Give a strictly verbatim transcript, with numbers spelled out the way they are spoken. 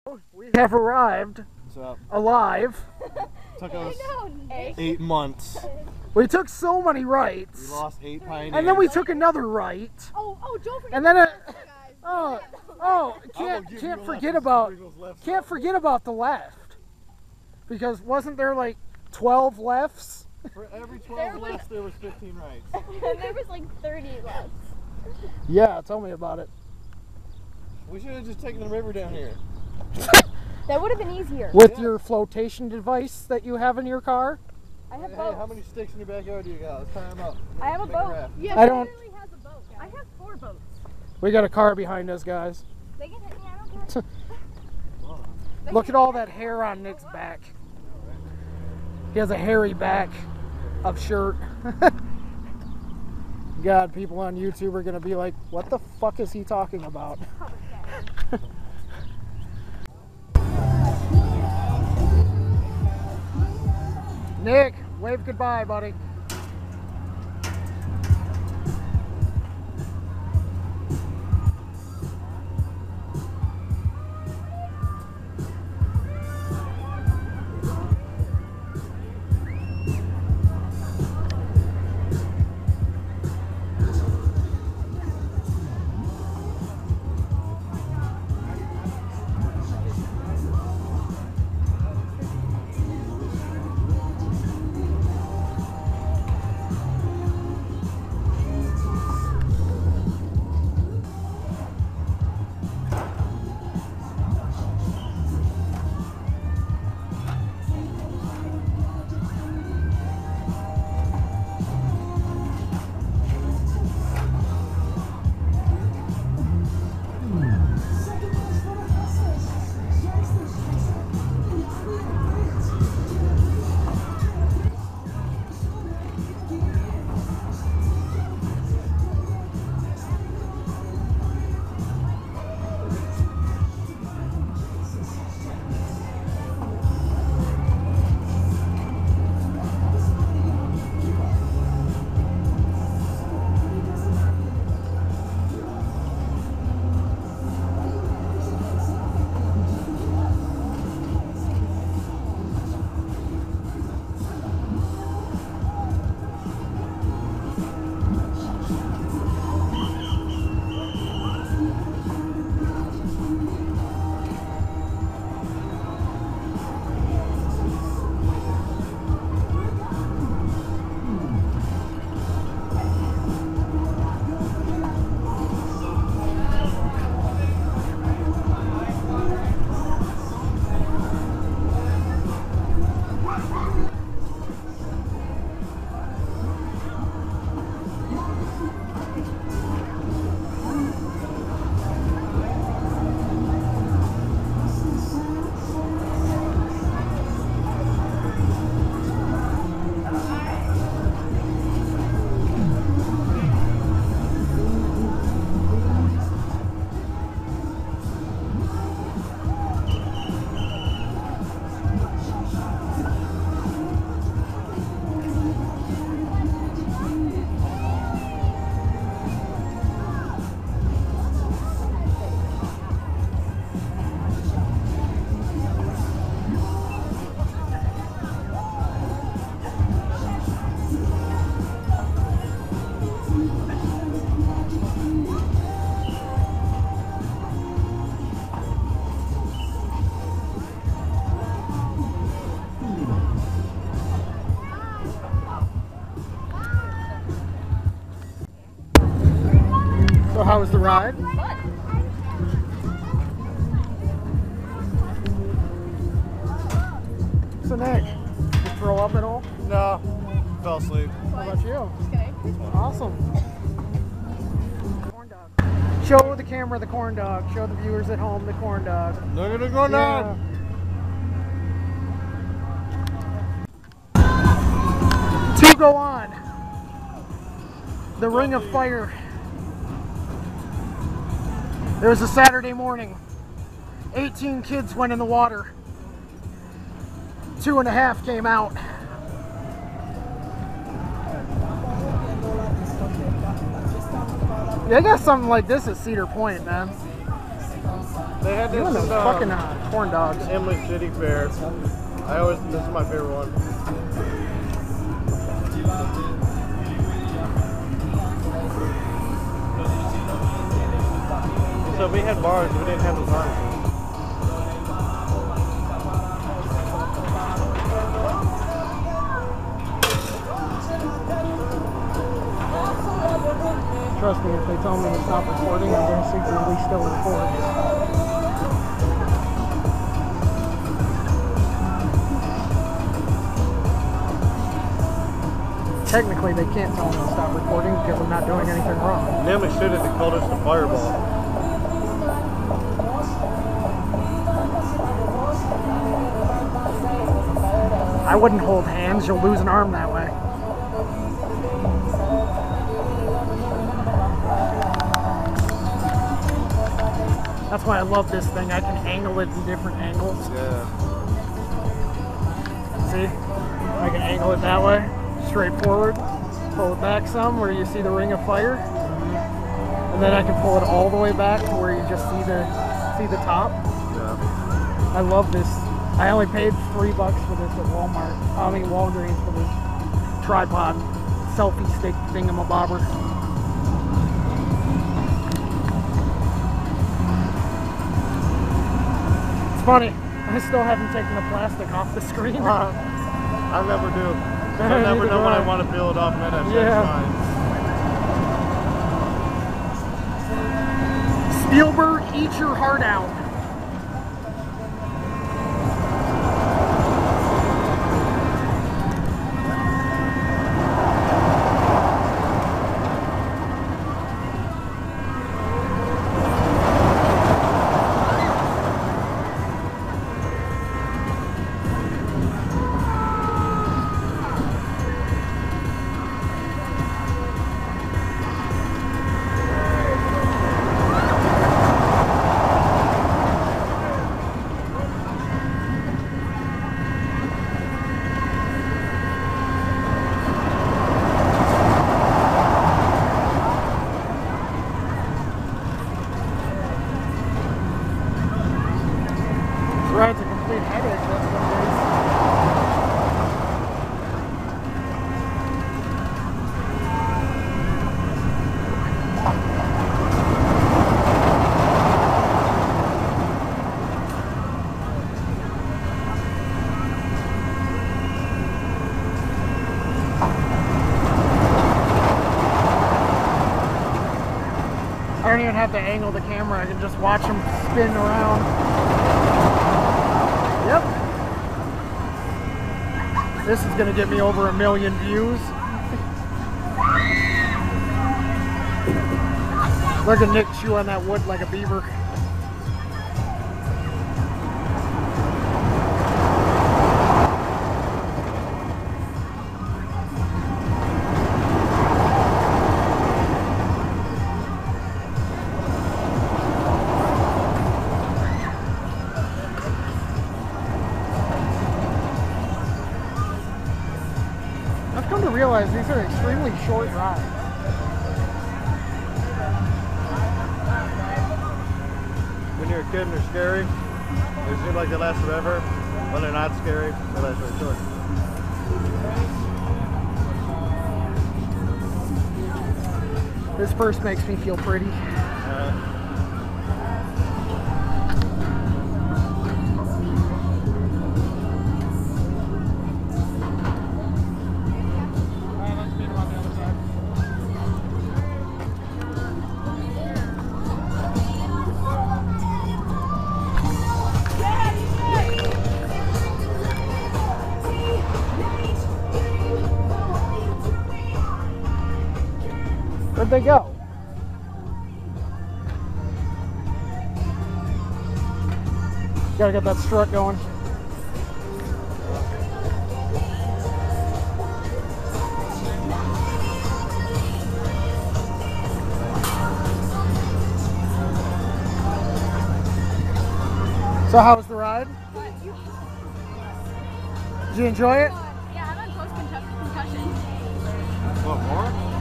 We have arrived. What's up? Alive. Took us eight months. We took so many rights. We lost eight pioneers. And then we took another right. Oh, oh, don't forget. And then a, guys. oh, oh, can't can't forget about can't forget about the left. Because wasn't there like twelve lefts? For every twelve lefts, there was fifteen rights. And there was like thirty left. Yeah, tell me about it. We should have just taken the river down here. That would have been easier. With yeah. your flotation device that you have in your car? I have hey, boats. hey, how many sticks in your backyard do you got? Let's tie them up. I have a Make boat. raft. Yeah, I don't. literally has a boat. I have four boats. We got a car behind us, guys. They can hit me. I don't care. Look at all that hair on Nick's back. He has a hairy back of shirt. God, people on YouTube are gonna be like, what the fuck is he talking about? Nick, wave goodbye, buddy. So how was the ride? So Nick, did you throw up at all? No, fell asleep. How about you? Just kidding. Awesome. Corn dog. Show the camera the corn dog. Show the viewers at home the corn dog. Look at it going down. Two go on. The Ring of Fire. It was a Saturday morning. eighteen kids went in the water. Two and a half came out. Yeah, I got something like this at Cedar Point, man. They had You this and those uh, fucking uh, corn dogs. Emily City Fair. I always, this is my favorite one. So we had bars, we didn't have the bars. Trust me, if they tell me to stop recording, I'm going to secretly still record. Technically, they can't tell me to stop recording because I'm not doing anything wrong. In Emily City, they called us the Fireball. I wouldn't hold hands, you'll lose an arm that way. That's why I love this thing. I can angle it in different angles. Yeah. See? I can angle it that way, straight forward. Pull it back some where you see the ring of fire. And then I can pull it all the way back to where you just see the see the top. Yeah. I love this. I only paid three bucks for this at Walmart. I mean Walgreens for this tripod selfie stick thingamabobber. It's funny. I still haven't taken the plastic off the screen. Uh, I never do. I never know when I want to peel it off, man. That's Yeah. fine. Spielberg, eat your heart out. Ride's a complete headache, that's what it is. I don't even have to angle the camera, I can just watch them spin around. Yep. This is gonna get me over a million views. Look at Nick chew on that wood like a beaver. I've come to realize these are extremely short rides. When you're a kid and they're scary, they seem like they last forever. When they're not scary, they last very short. This first makes me feel pretty. Uh, Where'd they go? Gotta get that strut going. So how was the ride? Did you enjoy it? Yeah, I'm on post concussion. what more?